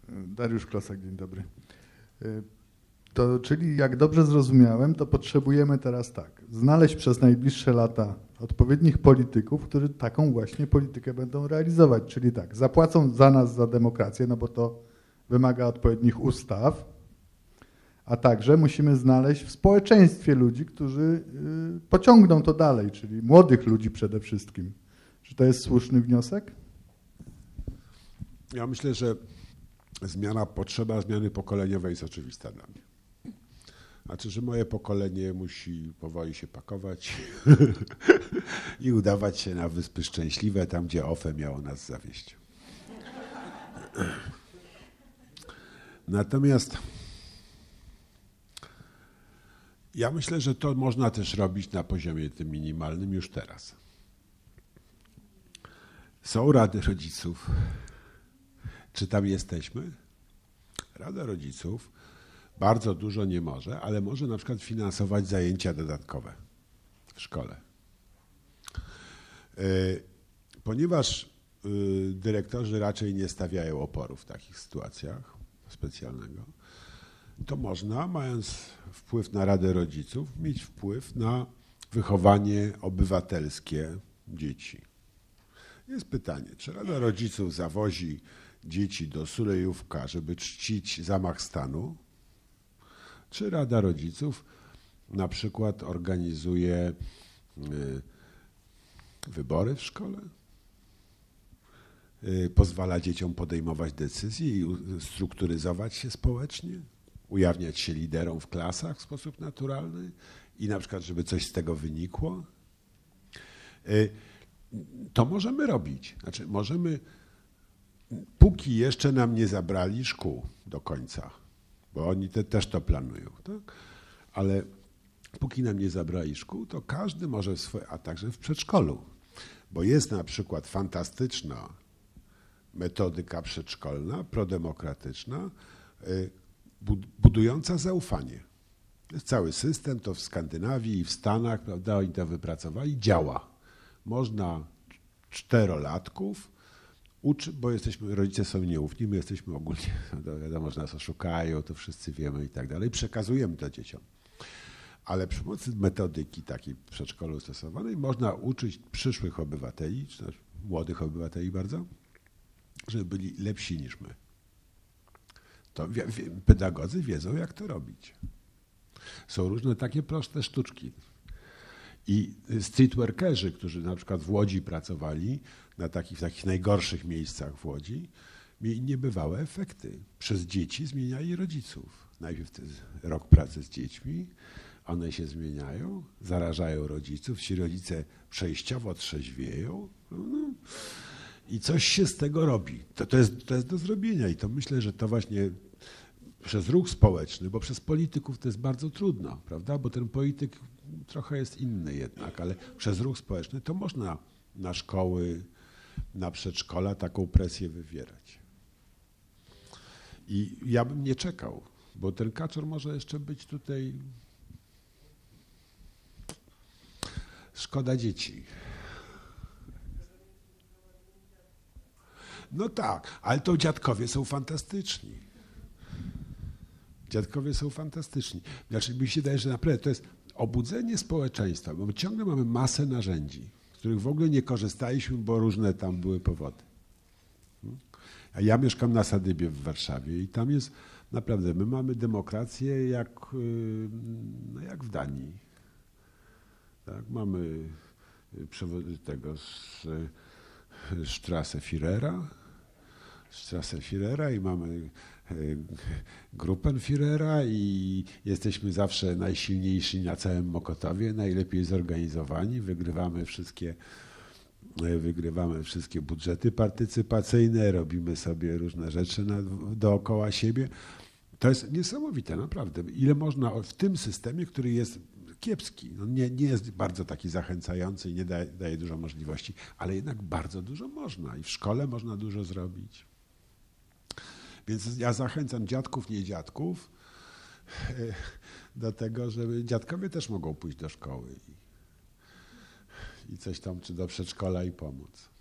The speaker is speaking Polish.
Dariusz Klosak, dzień dobry. Czyli jak dobrze zrozumiałem, to potrzebujemy teraz tak, znaleźć przez najbliższe lata odpowiednich polityków, którzy taką właśnie politykę będą realizować. Czyli tak, zapłacą za nas za demokrację, no bo to wymaga odpowiednich ustaw, a także musimy znaleźć w społeczeństwie ludzi, którzy pociągną to dalej, czyli młodych ludzi przede wszystkim. Czy to jest słuszny wniosek? Ja myślę, że potrzeba zmiany pokoleniowej jest oczywista dla mnie. Znaczy, że moje pokolenie musi powoli się pakować i udawać się na Wyspy Szczęśliwe, tam gdzie OFE miało nas zawieźć. Natomiast ja myślę, że to można też robić na poziomie tym minimalnym już teraz. Są rady rodziców. Czy tam jesteśmy? Rada rodziców bardzo dużo nie może, ale może na przykład finansować zajęcia dodatkowe w szkole. Ponieważ dyrektorzy raczej nie stawiają oporu w takich sytuacjach specjalnego, to można, mając wpływ na Radę Rodziców, mieć wpływ na wychowanie obywatelskie dzieci. Jest pytanie, czy Rada Rodziców zawozi dzieci do Sulejówka, żeby czcić zamach stanu, czy Rada Rodziców na przykład organizuje wybory w szkole, pozwala dzieciom podejmować decyzje i strukturyzować się społecznie, ujawniać się liderom w klasach w sposób naturalny i na przykład, żeby coś z tego wynikło. To możemy robić. Znaczy, możemy, póki jeszcze nam nie zabrali szkół do końca, bo oni też to planują, tak? Ale póki nam nie zabrali szkół, to każdy może a także w przedszkolu, bo jest na przykład fantastyczna metodyka przedszkolna, prodemokratyczna, budująca zaufanie. Jest cały system, to w Skandynawii i w Stanach, prawda, oni to wypracowali, działa. Można 4-latków uczyć, bo rodzice są nieufni, my jesteśmy ogólnie, no wiadomo, że nas oszukają, to wszyscy wiemy i tak dalej, przekazujemy to dzieciom. Ale przy pomocy metodyki takiej w przedszkolu stosowanej można uczyć przyszłych obywateli, czy też młodych obywateli bardzo, żeby byli lepsi niż my. To pedagodzy wiedzą, jak to robić. Są różne takie proste sztuczki. I streetworkerzy, którzy na przykład w Łodzi pracowali, w takich najgorszych miejscach w Łodzi, mieli niebywałe efekty. Przez dzieci zmieniali rodziców. Najpierw rok pracy z dziećmi, one się zmieniają, zarażają rodziców, ci rodzice przejściowo trzeźwieją. No, i coś się z tego robi. To jest do zrobienia i to myślę, że to właśnie przez ruch społeczny, bo przez polityków to jest bardzo trudno, prawda? Bo ten polityk trochę jest inny jednak, ale przez ruch społeczny to można na szkoły, na przedszkola taką presję wywierać. I ja bym nie czekał, bo ten kaczor może jeszcze być tutaj... Szkoda dzieci. No tak, ale to dziadkowie są fantastyczni. Dziadkowie są fantastyczni. Znaczy mi się wydaje, że naprawdę to jest obudzenie społeczeństwa, bo my ciągle mamy masę narzędzi, z których w ogóle nie korzystaliśmy, bo różne tam były powody. A ja mieszkam na Sadybie w Warszawie i tam jest naprawdę, my mamy demokrację jak w Danii. Tak, mamy tego Strassenführera i mamy Gruppenführera i jesteśmy zawsze najsilniejsi na całym Mokotowie, najlepiej zorganizowani, wygrywamy wszystkie budżety partycypacyjne, robimy sobie różne rzeczy dookoła siebie. To jest niesamowite, naprawdę. Ile można w tym systemie, który jest kiepski, no nie jest bardzo taki zachęcający i nie daje dużo możliwości, ale jednak bardzo dużo można i w szkole można dużo zrobić. Więc ja zachęcam dziadków, nie dziadków do tego, żeby dziadkowie też mogą pójść do szkoły i coś tam, czy do przedszkola i pomóc.